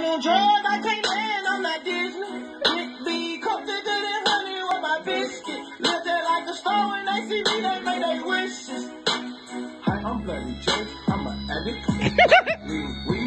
on drugs, I can't land on that Disney. Big B, cooked it good and honey with my biscuit. Lived there like a star when they see me, they make their wishes. Hi, I'm Bloody Joe, I'm an addict. We